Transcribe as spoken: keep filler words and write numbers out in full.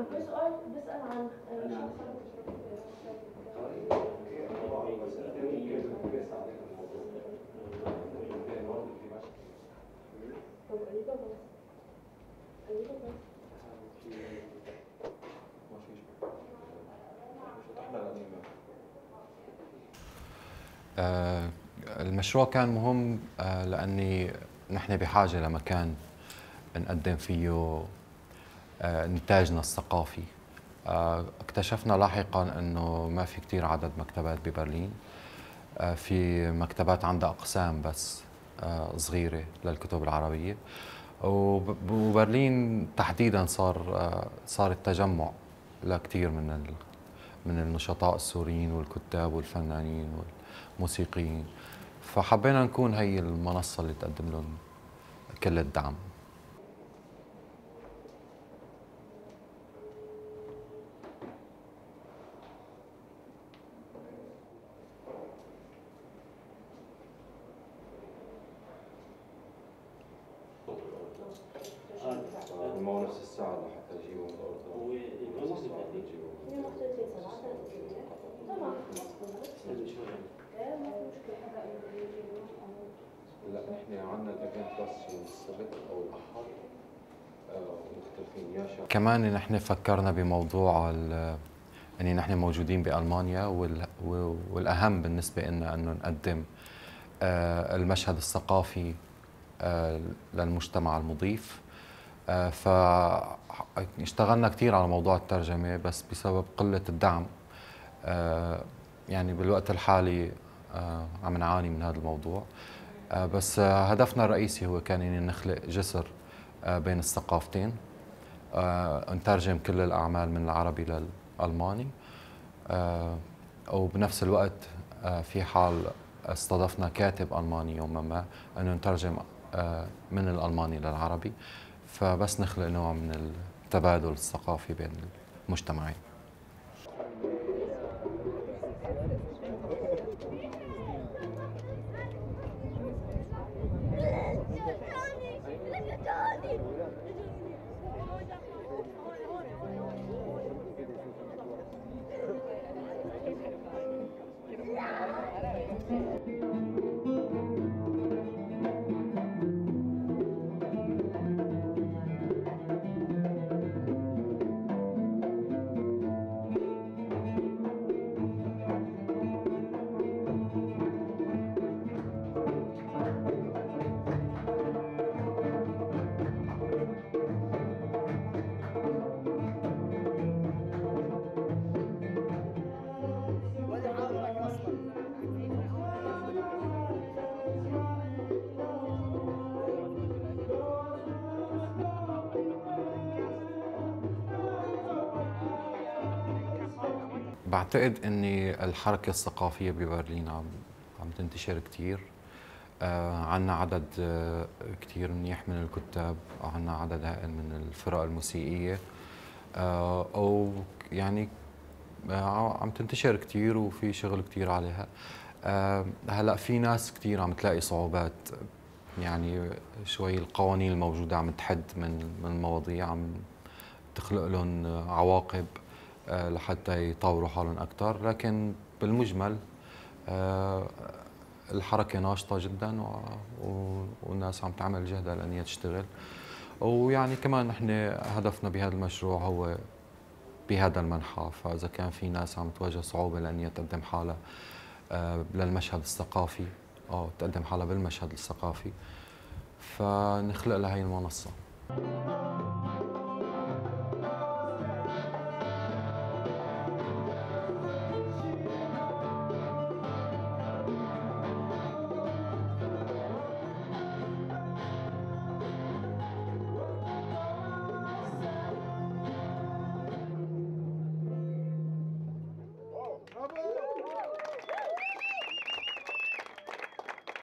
عم بسأل بسأل عن آه، المشروع كان مهم آه، لأني نحن بحاجة لمكان نقدم فيه آه، إنتاجنا الثقافي. آه، اكتشفنا لاحقاً أنه ما في كتير عدد مكتبات ببرلين. آه، في مكتبات عندها أقسام بس آه، صغيرة للكتب العربية، وبرلين تحديداً صار آه، صار التجمع لكثير من من النشطاء السوريين والكتاب والفنانين والموسيقيين، فحبينا نكون هي المنصة اللي تقدم لهم كل الدعم. ما نفس الساعة لحتى يجيبوا من الأردن. لا نحن عندنا الايفنت بس يوم السبت أو الأحد مختلفين يا شباب. كمان نحن فكرنا بموضوع اني نحن موجودين بألمانيا، والأهم بالنسبة لنا أنه نقدم المشهد الثقافي للمجتمع المضيف. فاشتغلنا كثير على موضوع الترجمة، بس بسبب قلة الدعم يعني بالوقت الحالي عم نعاني من هذا الموضوع. بس هدفنا الرئيسي هو كان اني نخلق جسر بين الثقافتين، نترجم كل الأعمال من العربي للألماني، وبنفس الوقت في حال استضفنا كاتب ألماني يوما ما أنه نترجم من الألماني للعربي، فبس نخلق نوع من التبادل الثقافي بين المجتمعين. بعتقد اني الحركة الثقافية ببرلين عم عم تنتشر كثير. آه عنا عدد آه كثير منيح من الكتاب، عنا عدد هائل من الفرق الموسيقية، آه او يعني آه عم تنتشر كثير وفي شغل كثير عليها. آه هلا في ناس كثير عم تلاقي صعوبات، يعني شوي القوانين الموجودة عم تحد من من المواضيع، عم تخلق لهم عواقب لحتى يطوروا حالهم أكثر، لكن بالمجمل الحركة ناشطة جدا والناس عم تعمل جهدها لأن تشتغل. ويعني كمان نحن هدفنا بهذا المشروع هو بهذا المنحى، فإذا كان في ناس عم تواجه صعوبة لأن تقدم حالها للمشهد الثقافي أو تقدم حالها بالمشهد الثقافي، فنخلق لها هي المنصة.